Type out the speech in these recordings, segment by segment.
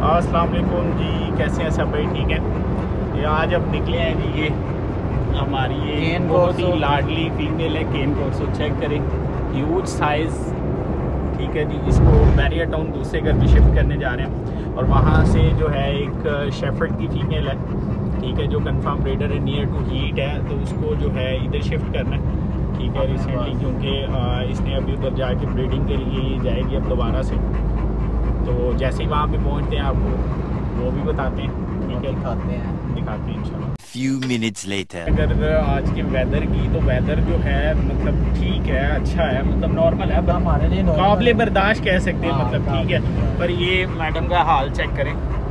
अस्सलाम वालेकुम जी, कैसे हैं सब भाई? ठीक है। ये आज अब निकले हैं जी, ये हमारी ये बहुत ही लाडली फीमेल है केन कॉर्सो। चेक करें, ह्यूज साइज़। ठीक है जी, इसको बैरियर टाउन दूसरे घर पे शिफ्ट करने जा रहे हैं और वहाँ से जो है एक शेफर्ड की फ़ीमेल है, ठीक है, जो कंफर्म ब्रीडर है, नियर टू हीट है, तो उसको जो है इधर शिफ्ट करना है। ठीक है, रिसेंटली क्योंकि इसने अभी उधर जाके ब्रीडिंग के लिए ये जाएगी अब दोबारा से। तो जैसे ही वहाँ पे पहुँचते हैं आपको वो भी बताते हैं। ठीक है, दिखाते हैं इंशाल्लाह। Few minutes later. अगर आज के वेदर की, तो वेदर जो है मतलब ठीक है, अच्छा है, मतलब नॉर्मल है, हमारे लिए काबिल बर्दाश्त कह सकते हैं, मतलब ठीक है। पर ये मैडम का हाल चेक करें,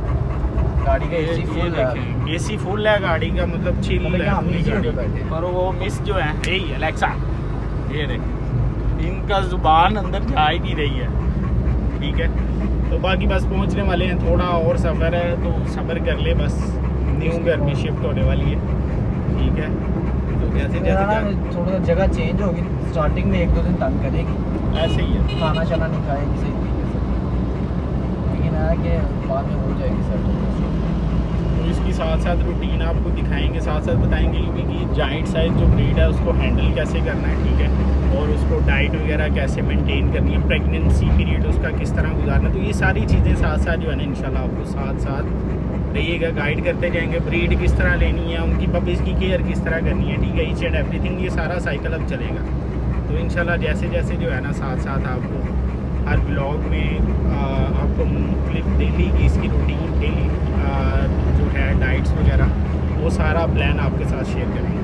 गाड़ी का एसी फुल है, एसी फुल है गाड़ी का, मतलब चिल है। और वो मिस जो है यही अलेक्सा, ये देख, इनका जुबान अंदर जा ही नहीं रही है। ठीक है, तो बाकी बस पहुंचने वाले हैं, थोड़ा और सफ़र है, तो सफ़र कर ले बस। न्यू घर में शिफ्ट होने वाली है। ठीक है, तो जैसे जैसे थोड़ा जगह चेंज होगी, स्टार्टिंग में 1-2 दिन तंग करेगी, ऐसे ही है, खाना शाना नहीं खाएगी सही तरीके से, लेकिन है कि बाद में हो जाएगी सर। तो इसकी साथ साथ रूटीन आपको दिखाएंगे, साथ साथ बताएंगे कि जाइंट साइज जो ब्रीड है उसको हैंडल कैसे करना है। ठीक है, और उसको डाइट वगैरह कैसे मेंटेन करनी है, प्रेगनेंसी पीरियड उसका किस तरह गुजारना है। तो ये सारी चीज़ें साथ साथ जो है ना इंशाल्लाह आपको साथ साथ रहिएगा, गाइड करते जाएंगे। ब्रीड किस तरह लेनी है, उनकी पपीज़ की केयर किस तरह करनी है, ठीक है, ईच एंड एवरीथिंग, ये सारा साइकिल अब चलेगा। तो इंशाल्लाह जैसे जैसे जो है ना साथ साथ आपको हर ब्लॉग में आपको मुख्तलिफ डेली की इसकी रूटीन, डेली जो है डाइट्स वगैरह, वो सारा प्लान आपके साथ शेयर करेंगे।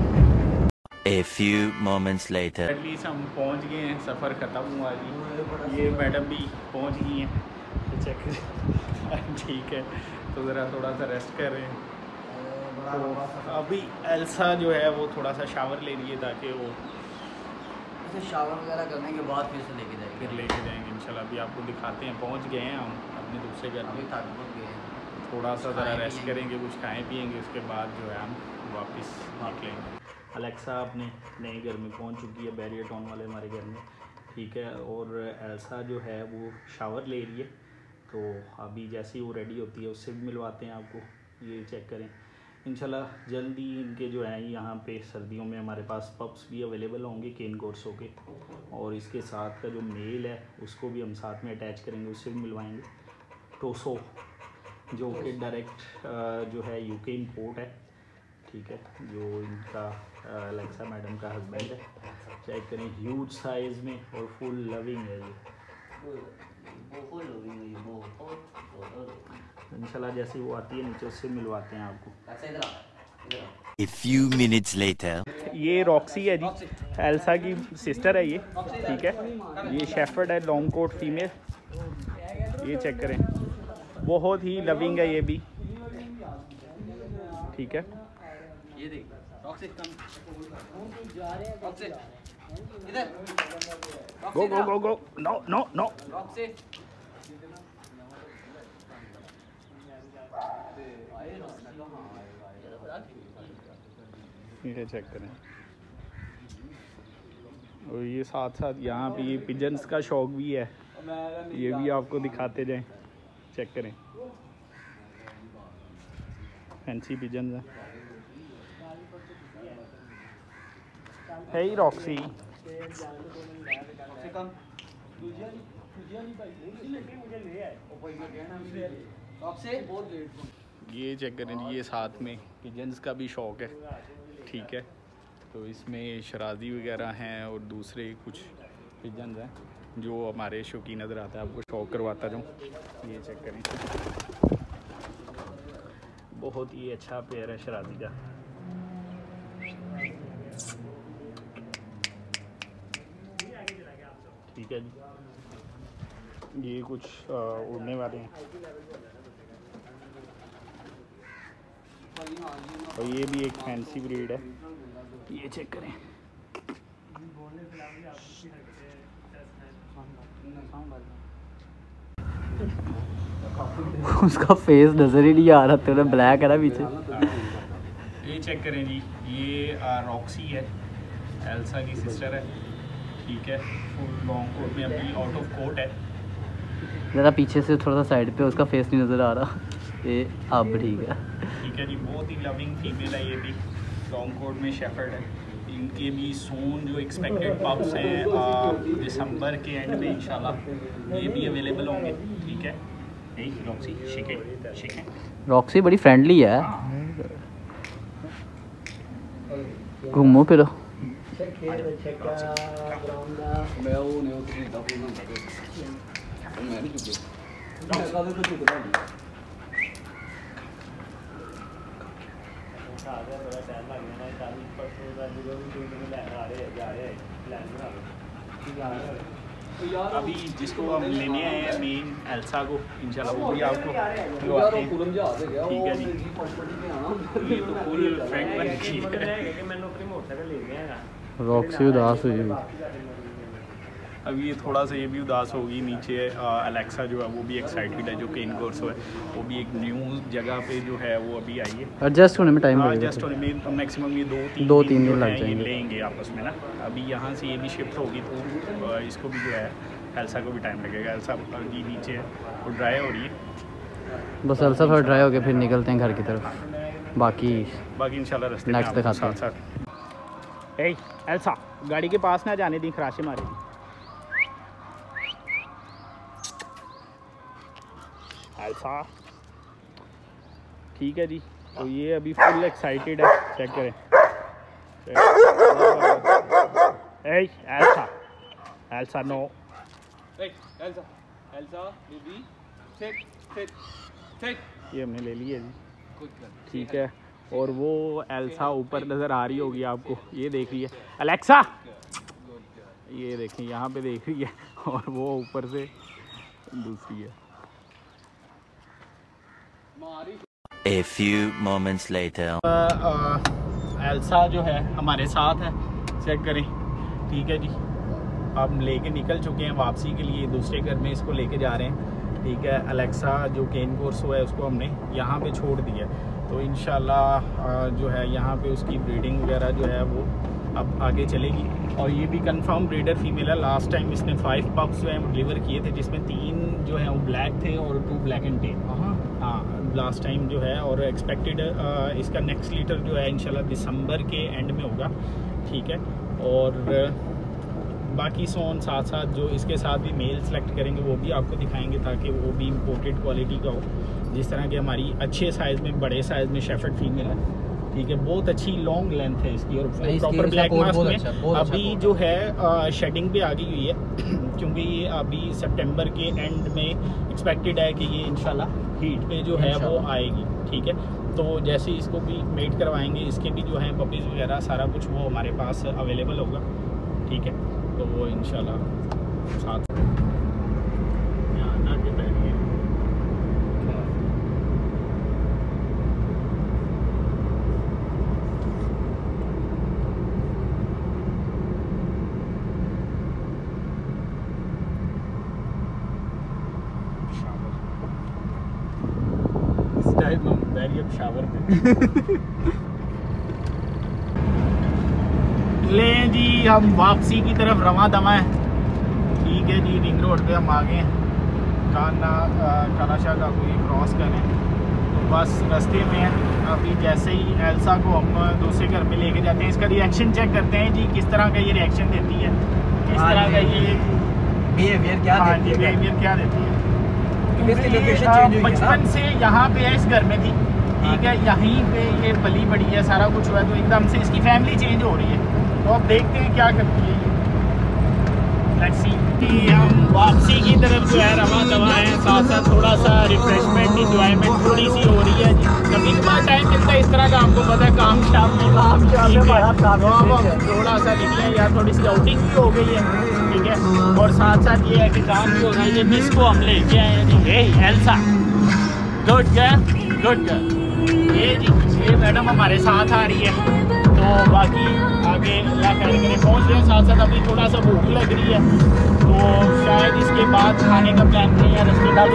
A few moments later. At least हम पहुंच गए हैं, सफ़र ख़त्म हुआ जी। ये मैडम भी पहुंच गई हैं, तो चेक ठीक है, तो ज़रा थोड़ा सा रेस्ट कर रहे हैं। तो अभी एल्सा जो है वो थोड़ा सा शावर ले रही है, ताकि वो शावर वगैरह करने के बाद फिर से लेके जाएंगे, फिर लेके जाएंगे इंशाल्लाह। अभी आपको दिखाते हैं, पहुंच गए हैं हम अपने दूसरे घर में, थोड़ा सा ज़रा रेस्ट करेंगे, कुछ खाएँ पिएंगे, उसके बाद जो है हम वापस निकलेंगे। अलेक्सा अपने नए घर में पहुंच चुकी है, बैरियर टाउन वाले हमारे घर में। ठीक है, और एल्सा जो है वो शावर ले रही है, तो अभी जैसे ही वो रेडी होती है उससे भी मिलवाते हैं आपको। ये चेक करें, इंशाल्लाह जल्दी इनके जो है यहाँ पे सर्दियों में हमारे पास पप्स भी अवेलेबल होंगे केन कॉर्सो के, और इसके साथ का जो मेल है उसको भी हम साथ में अटैच करेंगे, उससे भी मिलवाएंगे। टोसो जो कि डायरेक्ट जो है यूके इंपोर्ट है। ठीक है, जो इनका अलेक्सा मैडम का हस्बैंड है। चेक करें, ह्यूज साइज़ में और फुल लविंग है ये। इंशाल्लाह जैसे वो आती है नीचे उससे मिलवाते हैं आपको। A few minutes later. ये रॉक्सी है जी, एल्सा की सिस्टर है ये। ठीक है, ये शेफर्ड है, लॉन्ग कोट फीमेल। ये चेक करें, बहुत ही लविंग है ये भी। ठीक है, ये देख इधर go go go go, no no no. ये चेक करें, और ये साथ साथ यहाँ पे ये पिजन्स का शौक भी है, ये भी आपको दिखाते जाएं। चेक करें, फैंसी पिजन्स हैं। है ही रॉक्सी। ये चेक करें जी, ये साथ में पिजन्स का भी शौक है। ठीक है, तो इसमें शराजी वगैरह हैं और दूसरे कुछ पिजन्स हैं जो हमारे शौकीन नज़र आता है, आपको शौक करवाता जाऊँ। ये चेक करें, बहुत ही अच्छा पेयर है शराजी का। ठीक है जी, ये कुछ उड़ने वाले हैं, और ये भी एक फैंसी ब्रीड है। ये चेक करें, उसका फेस नजर ही नहीं आ रहा, तेरा ब्लैक है ना पीछे। ये चेक करें जी, ये रॉक्सी है, एल्सा की सिस्टर है। ठीक है, फुल लॉन्ग कोट में अभी आउट ऑफ कोट है। ज़रा पीछे से थोड़ा सा साइड पे, उसका फेस नहीं नज़र आ रहा। ये अब ठीक है। ठीक है जी, बहुत ही लविंग फीमेल है ये भी, लॉन्ग कोट में शेफर्ड है। इनके भी सोन जो एक्सपेक्टेड पप्स हैं दिसंबर के एंड में इंशाल्लाह ये भी अवेलेबल होंगे। ठीक है, यही रॉक्सी शिके रॉक्सी बड़ी फ्रेंडली है, घूमो फिरो। अभी जिसको हम लेने आए हैं मेन एल्सा को, इंशाल्लाह वो भी आपको दिलवाते हैं। ठीक है जी, ये तो फुल फ्रेंड बन गई है। रॉक्सी उदास हुई। अब ये थोड़ा सा ये भी उदास होगी। नीचे अलेक्सा जो है वो भी एक्साइटेड है, जो केन कोर्सो है वो भी एक न्यू जगह पे जो है वो अभी आई है। एडजस्ट होने में टाइम लगेगा, एडजस्ट होने में मैक्सिमम ये दो तीन दिन लग जाएंगे, लेंगे आपस में ना। अभी यहाँ से ये भी शिफ्ट होगी तो इसको भी जो है एल्सा को भी टाइम लगेगा। एल्सा जी नीचे है, वो ड्राई हो रही है, बस एल्सा थोड़ा ड्राई हो गया, फिर निकलते हैं घर की तरफ। बाकी इंशाल्लाह रास्ते नेक्स्ट में दिखाते हैं। साथ। ए एल्सा, गाड़ी के पास ना जाने दी, खराशे मारेगी। एल्सा ठीक है जी, तो ये अभी फुल एक्साइटेड है, चेक करें। ए Elsa, Elsa no, Elsa baby sit ये हमने ले लिया जी। ठीक है, और वो एल्सा ऊपर नज़र आ रही होगी आपको, ये देख रही है अलेक्सा, ये देखें यहाँ पे देख रही है, और वो ऊपर से दूसरी है। A few moments later. Elsa जो है हमारे साथ है, चेक करें। ठीक है जी, हम लेके निकल चुके हैं वापसी के लिए, दूसरे घर में इसको लेके जा रहे हैं। ठीक है, अलेक्सा जो केन कोर्सो है उसको हमने यहाँ पे छोड़ दिया, तो इंशाल्लाह जो है यहाँ पे उसकी ब्रीडिंग वगैरह जो है वो अब आगे चलेगी। और ये भी कंफर्म ब्रीडर फीमेल है। लास्ट टाइम इसने 5 पप्स जो है वो डिलीवर किए थे, जिसमें 3 जो है वो ब्लैक थे और 2 ब्लैक एंड टेल। हाँ, लास्ट टाइम जो है, और एक्सपेक्टेड इसका नेक्स्ट लीटर जो है इंशाल्लाह दिसंबर के एंड में होगा। ठीक है, और बाकी सोन साथ साथ जो इसके साथ भी मेल सेलेक्ट करेंगे वो भी आपको दिखाएंगे, ताकि वो भी इम्पोर्टेड क्वालिटी का हो। जिस तरह की हमारी अच्छे साइज़ में, बड़े साइज़ में शेफर्ड फीमेल है। ठीक है, बहुत अच्छी लॉन्ग लेंथ है इसकी, और प्रॉपर ब्लैक मास्क में अभी जो है शेडिंग पे आ गई हुई है क्योंकि ये अभी सितंबर के एंड में एक्सपेक्टेड है कि ये इंशाल्लाह हीट पे जो है वो आएगी। ठीक है, तो जैसे इसको भी मेट करवाएंगे, इसके भी जो है पपीज़ वगैरह सारा कुछ वो हमारे पास अवेलेबल होगा। ठीक है, तो वो इंशाल्लाह साथ शावर में ले जी, हम वापसी की तरफ रवा दवा है। ठीक है जी, रिंग रोड पे हम आ गए हैं, कानाशाह का कोई क्रॉस करें तो बस रास्ते में है। अभी जैसे ही एल्सा को हम दूसरे घर में लेके जाते हैं, इसका रिएक्शन चेक करते हैं जी, किस तरह का ये रिएक्शन देती है, किस तरह का ये बिहेवियर क्या देती है। बचपन से यहाँ पे है, इस घर में थी। ठीक है, यहीं पे ये पली बड़ी है, सारा कुछ हुआ है, तो एकदम से इसकी फैमिली चेंज हो रही है। तो अब देखते हैं क्या करती है ये। Let's see. हम वापसी की तरफ जो है रवा दवा है, साथ साथ थोड़ा सा रिफ्रेशमेंट इंजॉयमेंट थोड़ी सी हो रही है। कभी कभार टाइम मिलता है इस तरह का, आपको पता है काम शाम में थोड़ा सा निकले या थोड़ी सी आउटिंग भी हो गई है। ठीक है, और साथ साथ ये है कि काम भी हो रहा है। ये मिस को हम लेके आए हैं जी, एल्सा गुड गर्ल। ये जी, ये मैडम हमारे साथ आ रही है, तो बाकी आगे अल्लाह खैर करे पहुँच रहे हैं। साथ साथ अभी थोड़ा सा भूख लग रही है, तो शायद इसके बाद खाने का प्लान करें या रस्ते हम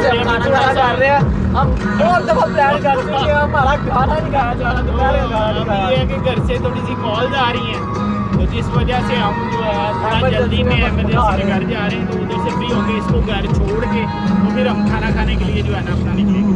बहुत दफा प्लान कर चुके हैं, हमारा खाना नहीं खाया जा रहा। ये है कि घर से थोड़ी सी कॉल्स आ रही हैं, तो जिस वजह से हम जो है थोड़ा जल्दी में इमरजेंसी में घर जा रहे हैं, तो उधर से फ्री होकर इसको घर छोड़ के है अपना निकलेंगे।